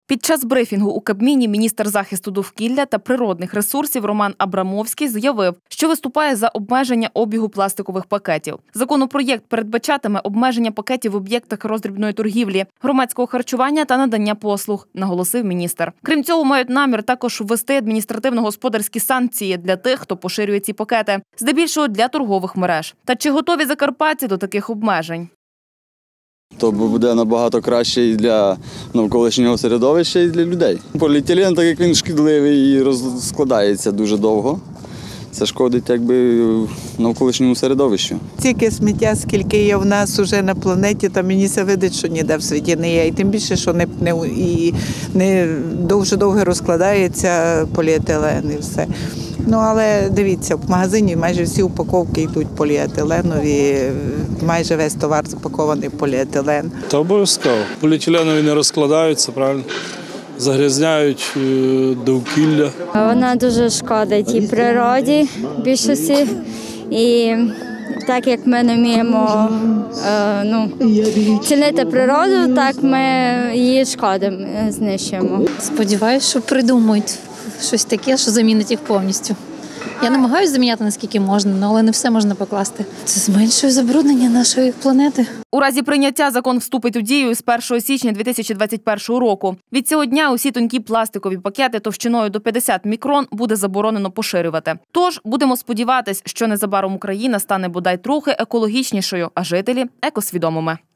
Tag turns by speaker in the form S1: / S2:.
S1: Під час брифінгу у Кабміні міністр захисту довкілля та природних ресурсів Роман Абрамовський заявив, що виступає за обмеження обігу пластикових пакетів. Законопроєкт передбачатиме обмеження пакетів в об'єктах роздрібної торгівлі, громадського харчування та надання послуг, наголосив міністр. Крім цього, мають намір також ввести адміністративно-господарські санкції для тих, хто поширює ці пакети, здебільшого для торгових мереж. Та чи готові закарпатці до таких обмежень?
S2: То буде набагато краще і для навколишнього середовища, і для людей. Поліетилен, так як він шкідливий і розкладається дуже довго, це шкодить навколишньому середовищу.
S3: Стільки сміття, скільки є в нас уже на планеті, то мені це видить, що ніде в світі не є. І тим більше, що не дуже довго розкладається поліетилен і все. Але дивіться, в магазині майже всі упаковки йдуть поліетиленові, майже весь товар запакований в поліетилен.
S4: Та обов'язково. Поліетиленові не розкладаються, правильно? Загрязняють довкілля.
S5: Вона дуже шкодить і природі більшості, і так як ми не вміємо цінити природу, так ми її шкодимо, знищуємо.
S6: Сподіваюсь, що придумають щось таке, що замінить їх повністю. Я намагаюся заміняти, наскільки можна, але не все можна покласти. Це зменшує забруднення нашої планети.
S1: У разі прийняття закон вступить у дію з 1 січня 2021 року. Від цього дня усі тонкі пластикові пакети товщиною до 50 мікрон буде заборонено поширювати. Тож будемо сподіватись, що незабаром Україна стане бодай трохи екологічнішою, а жителі – екосвідомими.